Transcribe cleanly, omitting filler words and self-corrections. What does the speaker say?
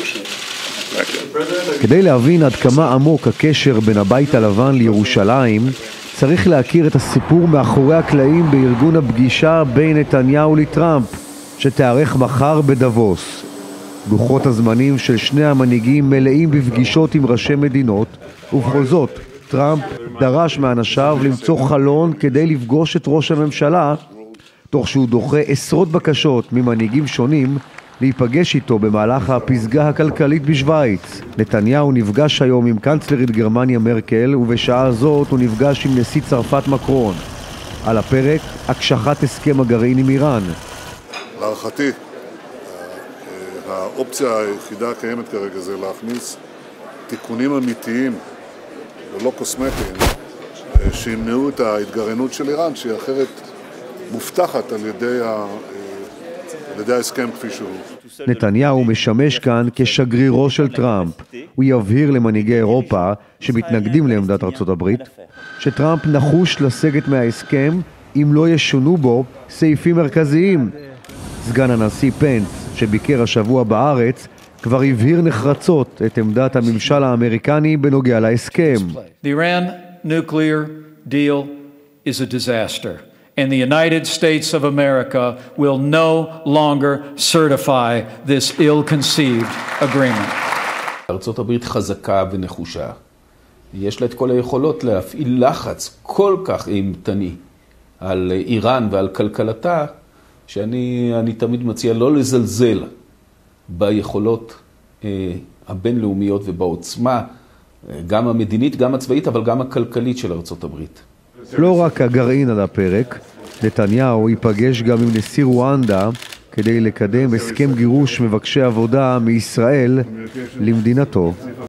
כדי להבין עד כמה עמוק הקשר בין הבית הלבן לירושלים, צריך להכיר את הסיפור מאחורי הקלעים בארגון הפגישה בין נתניהו לטראמפ, שתארך מחר בדבוס. לוחות הזמנים של שני המנהיגים מלאים בפגישות עם ראשי מדינות, ובכל זאת, טראמפ דרש מאנשיו למצוא חלון כדי לפגוש את ראש הממשלה, תוך שהוא דוחה עשרות בקשות ממנהיגים שונים להיפגש איתו במהלך הפסגה הכלכלית בשוויץ. נתניהו נפגש היום עם קנצלרית גרמניה מרקל, ובשעה זאת הוא נפגש עם נשיא צרפת מקרון. על הפרק, הקשחת הסכם הגרעין עם איראן. להערכתי, האופציה היחידה הקיימת כרגע זה להכניס תיקונים אמיתיים ולא קוסמטיים שימנעו את ההתגרענות של איראן, שהיא אחרת מובטחת על ידי ההסכם כפי שהוא. נתניהו משמש כאן כשגרירו של טראמפ. הוא יבהיר למנהיגי אירופה שמתנגדים לעמדת ארצות הברית שטראמפ נחוש לסגת מההסכם אם לא ישונו בו סעיפים מרכזיים. סגן הנשיא פנס, שביקר השבוע בארץ, כבר הבהיר נחרצות את עמדת הממשל האמריקני בנוגע להסכם. The Iran nuclear deal is a disaster, and the United States of America will no longer certify this ill-conceived agreement. ארצות הברית חזקה ונחושה. יש לה את כל היכולות להפעיל לחץ כל כך אימתני על איראן ועל כלכלתה, שאני תמיד מציע לא לזלזל ביכולות הבינלאומיות ובעוצמה, גם המדינית, גם הצבאית, אבל גם הכלכלית של ארצות הברית. לא רק הגרעין על הפרק, נתניהו ייפגש גם עם נשיא רואנדה כדי לקדם הסכם גירוש מבקשי עבודה מישראל למדינתו.